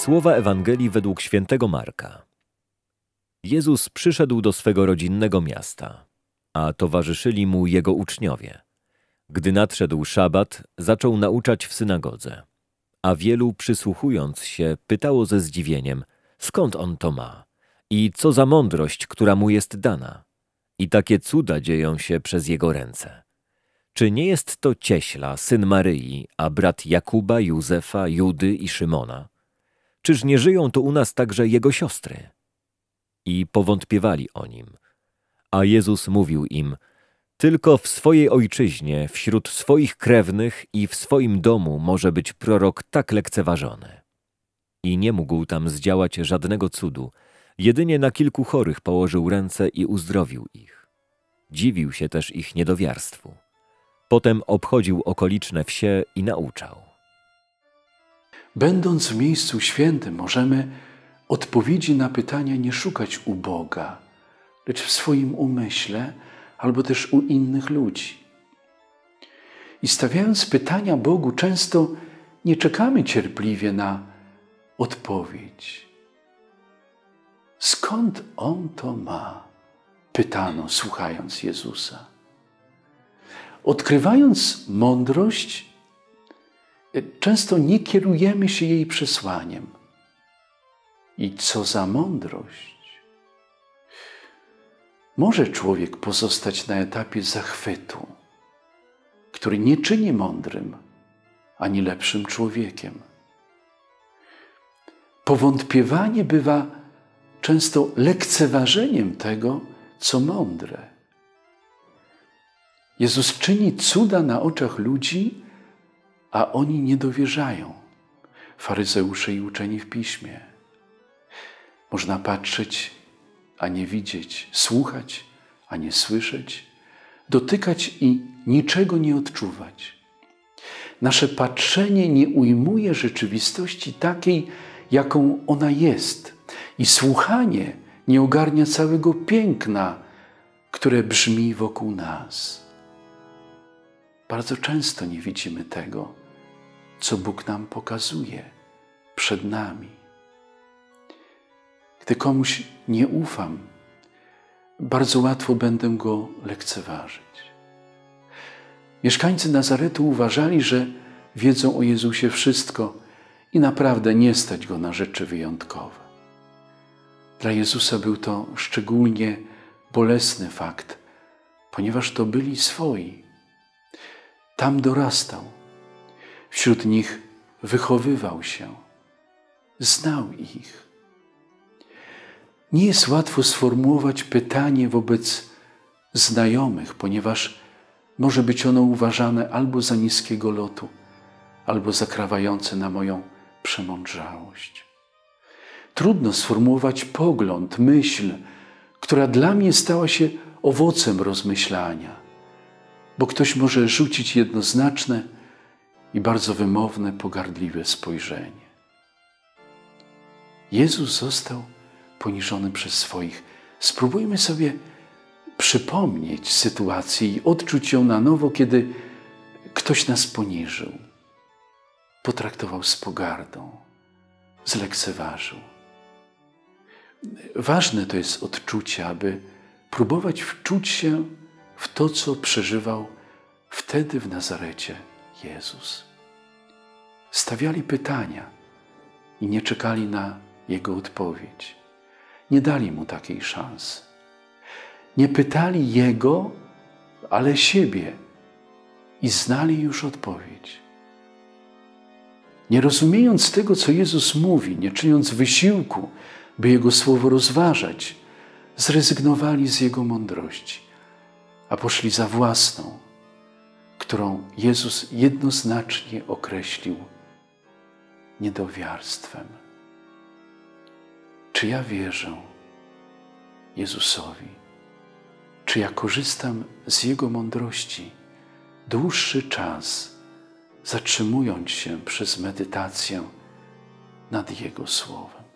Słowa Ewangelii według świętego Marka. Jezus przyszedł do swego rodzinnego miasta, a towarzyszyli mu jego uczniowie. Gdy nadszedł szabat, zaczął nauczać w synagodze, a wielu, przysłuchując się, pytało ze zdziwieniem, skąd on to ma i co za mądrość, która mu jest dana. I takie cuda dzieją się przez jego ręce. Czy nie jest to cieśla, syn Maryi, a brat Jakuba, Józefa, Judy i Szymona? Czyż nie żyją tu u nas także jego siostry? I powątpiewali o nim. A Jezus mówił im, tylko w swojej ojczyźnie, wśród swoich krewnych i w swoim domu może być prorok tak lekceważony. I nie mógł tam zdziałać żadnego cudu, jedynie na kilku chorych położył ręce i uzdrowił ich. Dziwił się też ich niedowiarstwu. Potem obchodził okoliczne wsie i nauczał. Będąc w miejscu świętym, możemy odpowiedzi na pytania nie szukać u Boga, lecz w swoim umyśle albo też u innych ludzi. I stawiając pytania Bogu, często nie czekamy cierpliwie na odpowiedź. Skąd On to ma? Pytano, słuchając Jezusa. Odkrywając mądrość, często nie kierujemy się jej przesłaniem. I co za mądrość? Może człowiek pozostać na etapie zachwytu, który nie czyni mądrym ani lepszym człowiekiem. Powątpiewanie bywa często lekceważeniem tego, co mądre. Jezus czyni cuda na oczach ludzi, a oni nie dowierzają. Faryzeusze i uczeni w Piśmie. Można patrzeć, a nie widzieć, słuchać, a nie słyszeć, dotykać i niczego nie odczuwać. Nasze patrzenie nie ujmuje rzeczywistości takiej, jaką ona jest, i słuchanie nie ogarnia całego piękna, które brzmi wokół nas. Bardzo często nie widzimy tego, co Bóg nam pokazuje przed nami. Gdy komuś nie ufam, bardzo łatwo będę go lekceważyć. Mieszkańcy Nazaretu uważali, że wiedzą o Jezusie wszystko i naprawdę nie stać go na rzeczy wyjątkowe. Dla Jezusa był to szczególnie bolesny fakt, ponieważ to byli swoi. Tam dorastał, wśród nich wychowywał się, znał ich. Nie jest łatwo sformułować pytanie wobec znajomych, ponieważ może być ono uważane albo za niskiego lotu, albo zakrawające na moją przemądrzałość. Trudno sformułować pogląd, myśl, która dla mnie stała się owocem rozmyślania, bo ktoś może rzucić jednoznaczne i bardzo wymowne, pogardliwe spojrzenie. Jezus został poniżony przez swoich. Spróbujmy sobie przypomnieć sytuację i odczuć ją na nowo, kiedy ktoś nas poniżył, potraktował z pogardą, zlekceważył. Ważne to jest odczucie, aby próbować wczuć się w to, co przeżywał wtedy w Nazarecie Jezus. Stawiali pytania i nie czekali na Jego odpowiedź. Nie dali Mu takiej szansy. Nie pytali Jego, ale siebie i znali już odpowiedź. Nie rozumiejąc tego, co Jezus mówi, nie czyniąc wysiłku, by Jego słowo rozważać, zrezygnowali z Jego mądrości, a poszli za własną, którą Jezus jednoznacznie określił niedowiarstwem. Czy ja wierzę Jezusowi? Czy ja korzystam z Jego mądrości dłuższy czas, zatrzymując się przez medytację nad Jego Słowem?